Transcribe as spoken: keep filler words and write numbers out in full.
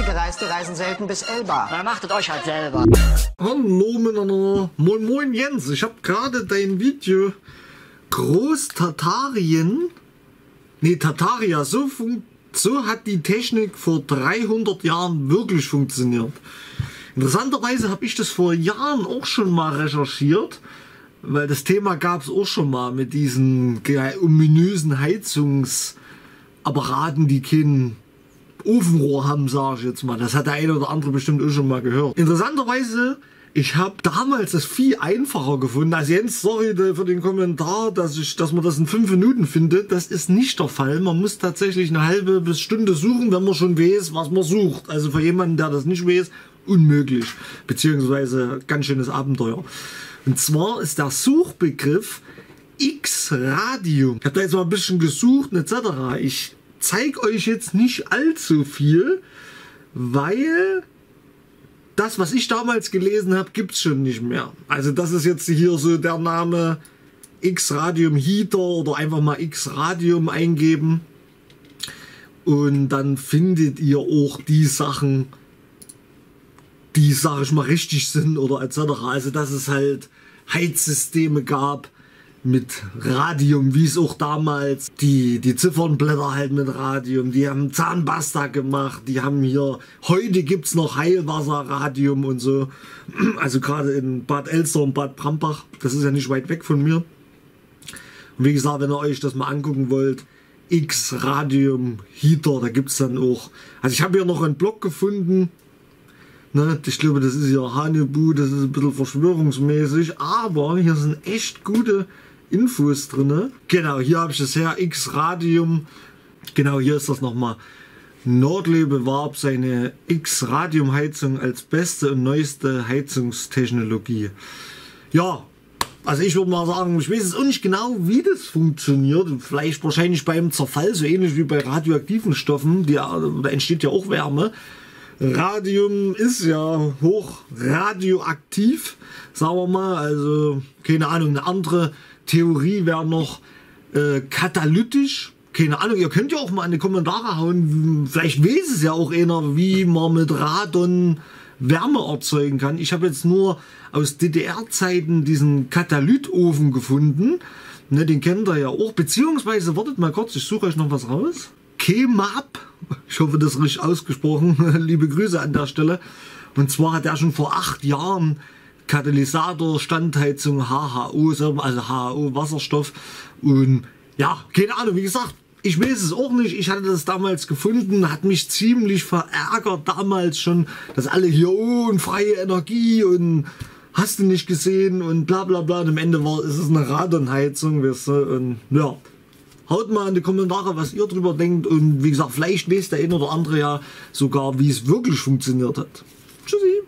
gereist, die reisen selten bis Elba. Na, machtet euch halt selber. Hallo miteinander. Moin moin Jens, ich habe gerade dein Video Groß-Tatarien, nee Tataria, so, so hat die Technik vor dreihundert Jahren wirklich funktioniert. Interessanterweise habe ich das vor Jahren auch schon mal recherchiert, weil das Thema gab es auch schon mal mit diesen ominösen Heizungsapparaten, die kein Ofenrohr haben, sage ich jetzt mal. Das hat der eine oder andere bestimmt auch schon mal gehört. Interessanterweise, ich habe damals das viel einfacher gefunden. Also Jens, sorry für den Kommentar, dass, ich, dass man das in fünf Minuten findet. Das ist nicht der Fall. Man muss tatsächlich eine halbe bis Stunde suchen, wenn man schon weiß, was man sucht. Also für jemanden, der das nicht weiß, unmöglich. Beziehungsweise ganz schönes Abenteuer. Und zwar ist der Suchbegriff X-Radium. Ich habe da jetzt mal ein bisschen gesucht et cetera. Ich zeige euch jetzt nicht allzu viel, weil das, was ich damals gelesen habe, gibt es schon nicht mehr. Also das ist jetzt hier so der Name X-Radium Heater oder einfach mal X-Radium eingeben. Und dann findet ihr auch die Sachen, die, sag ich mal, richtig sind oder et cetera. Also dass es halt Heizsysteme gab mit Radium, wie es auch damals die, die Ziffernblätter halt mit Radium, die haben Zahnpasta gemacht, die haben hier, heute gibt es noch Heilwasser-Radium und so. Also gerade in Bad Elster und Bad Brambach, das ist ja nicht weit weg von mir. Und wie gesagt, wenn ihr euch das mal angucken wollt, X-Radium Heater, da gibt es dann auch, also ich habe hier noch einen Blog gefunden. Ne, ich glaube, das ist ja Hanebu, das ist ein bisschen verschwörungsmäßig, aber hier sind echt gute Infos drin. Genau, hier habe ich das her, X-Radium. Genau, hier ist das nochmal. Nordlee bewarb seine X-Radium-Heizung als beste und neueste Heizungstechnologie. Ja, also ich würde mal sagen, ich weiß es auch nicht genau, wie das funktioniert. Vielleicht wahrscheinlich beim Zerfall, so ähnlich wie bei radioaktiven Stoffen. Die, da entsteht ja auch Wärme. Radium ist ja hoch radioaktiv, sagen wir mal, also keine Ahnung, eine andere Theorie wäre noch äh, katalytisch, keine Ahnung, ihr könnt ja auch mal in die Kommentare hauen, vielleicht weiß es ja auch einer, wie man mit Radon Wärme erzeugen kann. Ich habe jetzt nur aus D D R-Zeiten diesen Katalytofen gefunden, ne, den kennt ihr ja auch, beziehungsweise, wartet mal kurz, ich suche euch noch was raus. Kemap, ich hoffe, das ist richtig ausgesprochen, liebe Grüße an der Stelle. Und zwar hat er schon vor acht Jahren Katalysator, Standheizung, H H O, also H H O, Wasserstoff. Und ja, keine Ahnung, wie gesagt, ich weiß es auch nicht. Ich hatte das damals gefunden, hat mich ziemlich verärgert damals schon, dass alle hier, oh, und freie Energie und hast du nicht gesehen und bla bla bla. Und am Ende war ist es eine Radonheizung, weißt du, und ja. Haut mal in die Kommentare, was ihr drüber denkt, und wie gesagt, vielleicht weiß der eine oder andere ja sogar, wie es wirklich funktioniert hat. Tschüssi!